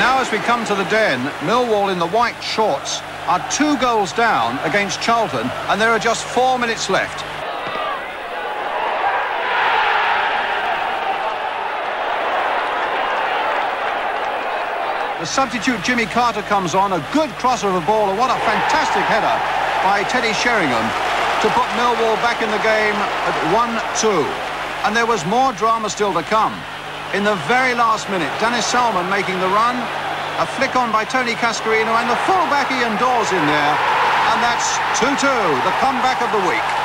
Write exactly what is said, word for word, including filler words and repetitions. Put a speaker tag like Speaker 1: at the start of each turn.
Speaker 1: Now as we come to the Den, Millwall in the white shorts are two goals down against Charlton, and there are just four minutes left. The substitute Jimmy Carter comes on, a good crossover ball, and what a fantastic header by Teddy Sheringham to put Millwall back in the game at one two. And there was more drama still to come. In the very last minute, Dennis Salmon making the run, a flick on by Tony Cascarino, and the fullback Ian Dawes in there, and that's two two, the comeback of the week.